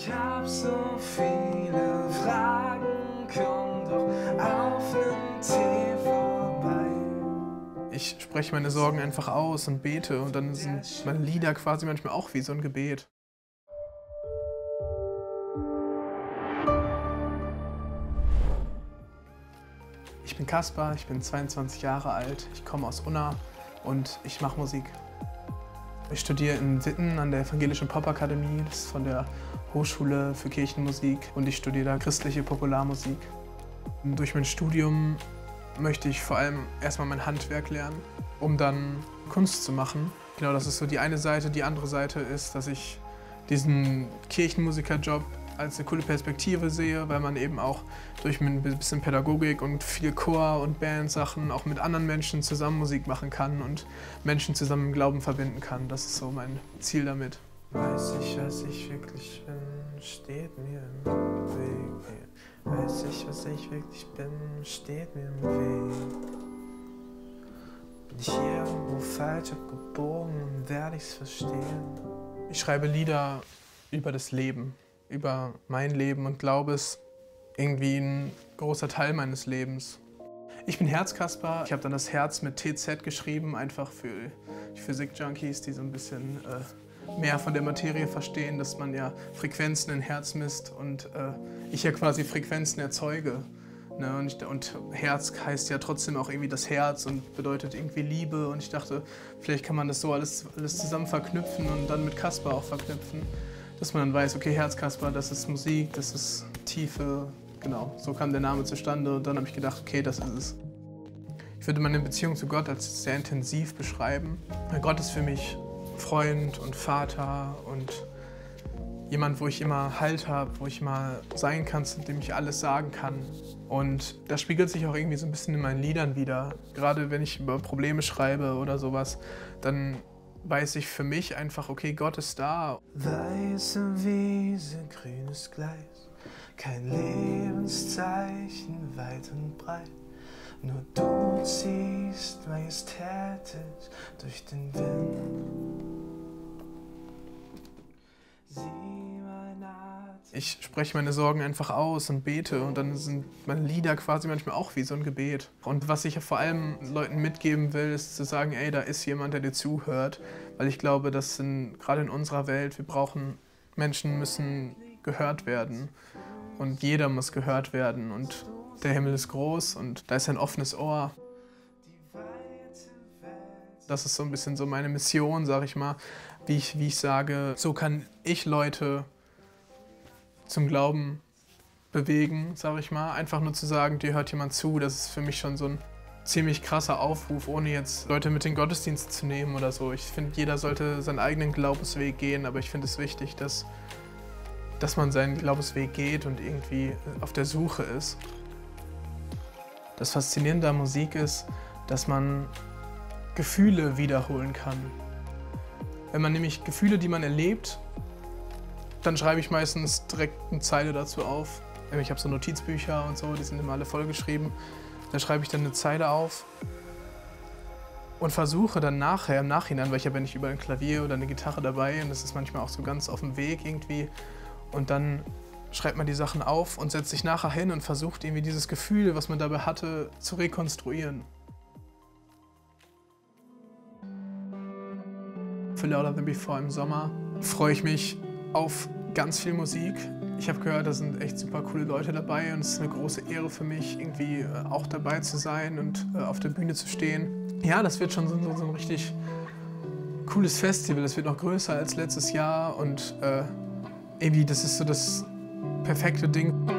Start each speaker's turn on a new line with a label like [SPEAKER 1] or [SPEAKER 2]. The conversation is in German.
[SPEAKER 1] Ich hab so viele Fragen, komm doch auf nen Tee vorbei.
[SPEAKER 2] Ich spreche meine Sorgen einfach aus und bete und dann sind meine Lieder quasi manchmal auch wie so ein Gebet. Ich bin Kaspar, ich bin 22 Jahre alt, ich komme aus Unna und ich mache Musik. Ich studiere in Sitten an der Evangelischen Popakademie, das ist von der Hochschule für Kirchenmusik, und ich studiere da christliche Popularmusik. Und durch mein Studium möchte ich vor allem erstmal mein Handwerk lernen, um dann Kunst zu machen. Genau, das ist so die eine Seite. Die andere Seite ist, dass ich diesen Kirchenmusikerjob als eine coole Perspektive sehe, weil man eben auch durch ein bisschen Pädagogik und viel Chor- und Bandsachen auch mit anderen Menschen zusammen Musik machen kann und Menschen zusammen im Glauben verbinden kann. Das ist so mein Ziel damit.
[SPEAKER 1] Weiß ich, was ich wirklich bin, steht mir im Weg. Weiß ich, was ich wirklich bin, steht mir im Weg. Bin ich hier irgendwo falsch abgebogen, werde ich's verstehen.
[SPEAKER 2] Ich schreibe Lieder über das Leben, über mein Leben, und glaube, es ist irgendwie ein großer Teil meines Lebens. Ich bin Herz-Kaspar. Ich habe dann das Herz mit TZ geschrieben, einfach für die Physik-Junkies, die so ein bisschen mehr von der Materie verstehen, dass man ja Frequenzen in Herz misst und ich ja quasi Frequenzen erzeuge. Ne? Und Herz heißt ja trotzdem auch irgendwie das Herz und bedeutet irgendwie Liebe, und ich dachte, vielleicht kann man das so alles zusammen verknüpfen und dann mit Kaspar auch verknüpfen, dass man dann weiß, okay, Herz-Kaspar, das ist Musik, das ist Tiefe, genau, so kam der Name zustande, und dann habe ich gedacht, okay, das ist es. Ich würde meine Beziehung zu Gott als sehr intensiv beschreiben. Weil Gott ist für mich Freund und Vater und jemand, wo ich immer Halt habe, wo ich mal sein kann, zu dem ich alles sagen kann. Und das spiegelt sich auch irgendwie so ein bisschen in meinen Liedern wider. Gerade wenn ich über Probleme schreibe oder sowas, dann weiß ich für mich einfach, okay, Gott ist da.
[SPEAKER 1] Weiße Wiese, grünes Gleis, kein Lebenszeichen weit und breit. Nur du ziehst majestätisch durch den Wind. Sieh mein Atem.
[SPEAKER 2] Ich spreche meine Sorgen einfach aus und bete, und dann sind meine Lieder quasi manchmal auch wie so ein Gebet. Und was ich vor allem Leuten mitgeben will, ist zu sagen, ey, da ist jemand, der dir zuhört. Weil ich glaube, dass gerade in unserer Welt, Menschen müssen gehört werden. Und jeder muss gehört werden. Und der Himmel ist groß und da ist ein offenes Ohr. Das ist so ein bisschen so meine Mission, sag ich mal, wie ich sage, so kann ich Leute zum Glauben bewegen, sage ich mal. Einfach nur zu sagen, dir hört jemand zu, das ist für mich schon so ein ziemlich krasser Aufruf, ohne jetzt Leute mit in den Gottesdienst zu nehmen oder so. Ich finde, jeder sollte seinen eigenen Glaubensweg gehen, aber ich finde es wichtig, dass man seinen Glaubensweg geht und irgendwie auf der Suche ist. Das Faszinierende an Musik ist, dass man Gefühle wiederholen kann. Wenn man nämlich Gefühle, die man erlebt, dann schreibe ich meistens direkt eine Zeile dazu auf. Ich habe so Notizbücher und so, die sind immer alle vollgeschrieben. Da schreibe ich dann eine Zeile auf und versuche dann nachher, im Nachhinein, weil ich habe ja nicht überall ein Klavier oder eine Gitarre dabei, und das ist manchmal auch so ganz auf dem Weg irgendwie. Und dann schreibt man die Sachen auf und setzt sich nachher hin und versucht irgendwie dieses Gefühl, was man dabei hatte, zu rekonstruieren. Für Louder Than Before im Sommer freue ich mich auf ganz viel Musik. Ich habe gehört, da sind echt super coole Leute dabei, und es ist eine große Ehre für mich, irgendwie auch dabei zu sein und auf der Bühne zu stehen. Ja, das wird schon so ein richtig cooles Festival. Das wird noch größer als letztes Jahr, und irgendwie, das ist so das perfekte Ding.